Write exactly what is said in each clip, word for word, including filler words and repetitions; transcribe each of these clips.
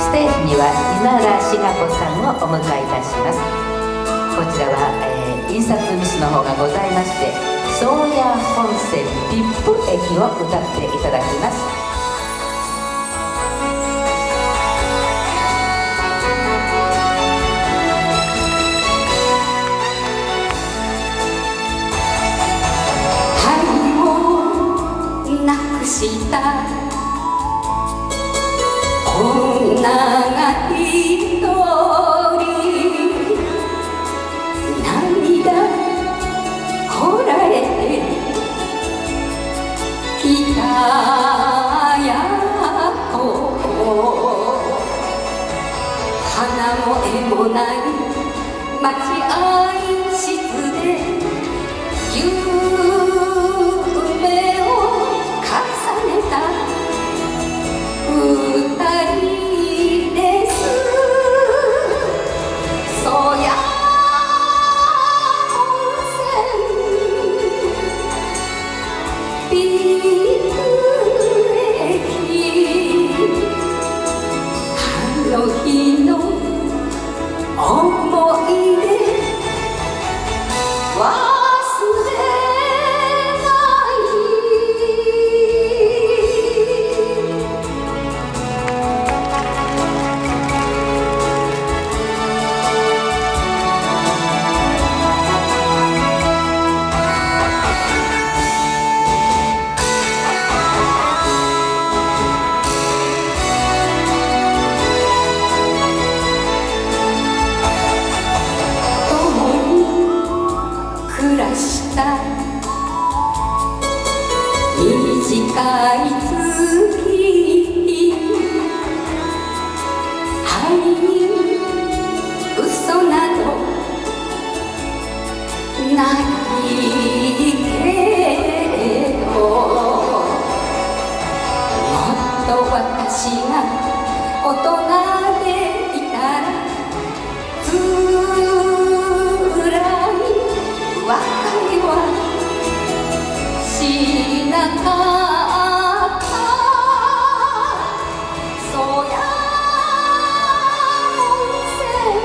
ステージには稲田志賀子さんをお迎えいたします。こちらは、えー、印刷ミスの方がございまして、宗谷本線ピップ駅を歌っていただきます。 なくした女が一人涙こらえてきたやと花も絵もない待合室であの日の思い出忘れないした短い月愛に嘘などないけれどもっと私が大人でいたら別れはしなかった宗谷本線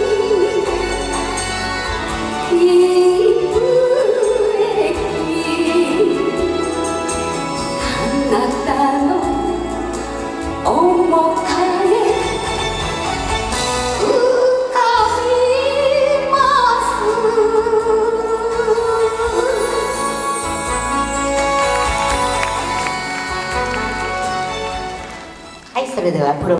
ピップ駅あなたの面影はい、それではプロ